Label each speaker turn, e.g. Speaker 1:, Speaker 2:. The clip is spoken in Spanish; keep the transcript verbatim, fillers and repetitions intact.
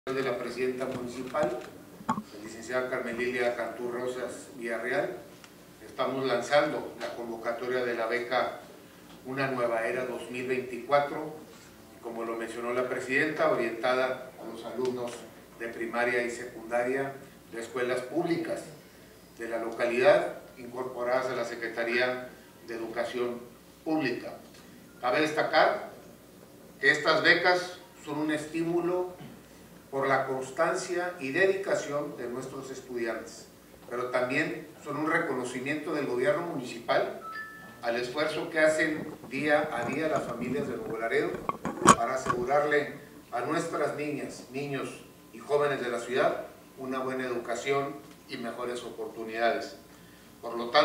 Speaker 1: De la presidenta municipal, la licenciada Carmen Lilia Cantú Rosas Villarreal, estamos lanzando la convocatoria de la beca Una Nueva Era dos mil veinticuatro, como lo mencionó la presidenta, orientada a los alumnos de primaria y secundaria de escuelas públicas de la localidad, incorporadas a la Secretaría de Educación Pública. Cabe destacar que estas becas son un estímulo por la constancia y dedicación de nuestros estudiantes, pero también son un reconocimiento del gobierno municipal al esfuerzo que hacen día a día las familias de Nuevo Laredo para asegurarle a nuestras niñas, niños y jóvenes de la ciudad una buena educación y mejores oportunidades. Por lo tanto,